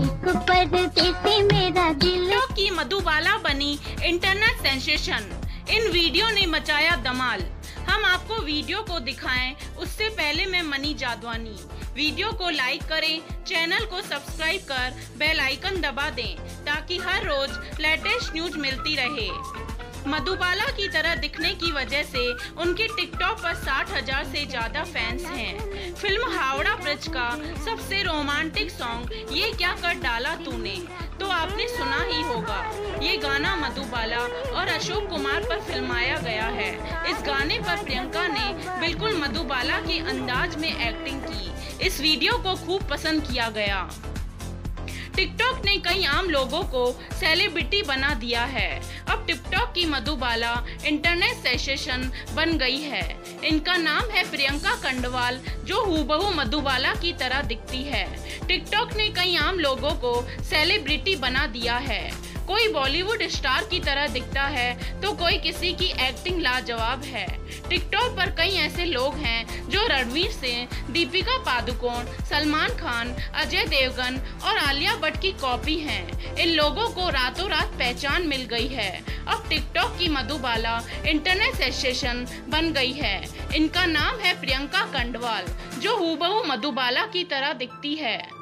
एक परदेसी मेरा दिल। टिकटॉक की मधुबाला बनी इंटरनेट सेंसेशन। इन वीडियो ने मचाया धमाल। हम आपको वीडियो को दिखाएं उससे पहले मैं मनी जादवानी। वीडियो को लाइक करें, चैनल को सब्सक्राइब कर बेल आइकन दबा दें ताकि हर रोज लेटेस्ट न्यूज मिलती रहे। मधुबाला की तरह दिखने की वजह से उनके टिकटॉक पर 60,000 से ज्यादा फैंस हैं। फिल्म हावड़ा ब्रिज का सबसे रोमांटिक सॉन्ग ये क्या कर डाला तूने तो आपने सुना ही होगा। ये गाना मधुबाला और अशोक कुमार पर फिल्माया गया है। इस गाने पर प्रियंका ने बिल्कुल मधुबाला के अंदाज में एक्टिंग की। इस वीडियो को खूब पसंद किया गया। टिकटॉक ने कई आम लोगों को सेलिब्रिटी बना दिया है। अब टिकटॉक की मधुबाला इंटरनेट सेंसेशन बन गई है। इनका नाम है प्रियंका कंडवाल, जो हूबहू मधुबाला की तरह दिखती है। टिकटॉक ने कई आम लोगों को सेलिब्रिटी बना दिया है। कोई बॉलीवुड स्टार की तरह दिखता है तो कोई किसी की एक्टिंग लाजवाब है। टिकटॉक पर कई ऐसे लोग हैं जो रणवीर सिंह, दीपिका पादुकोण, सलमान खान, अजय देवगन और आलिया भट्ट की कॉपी हैं। इन लोगों को रातों रात पहचान मिल गई है। अब टिकटॉक की मधुबाला इंटरनेट सेंसेशन बन गई है। इनका नाम है प्रियंका कंडवाल, जो हूबहू मधुबाला की तरह दिखती है।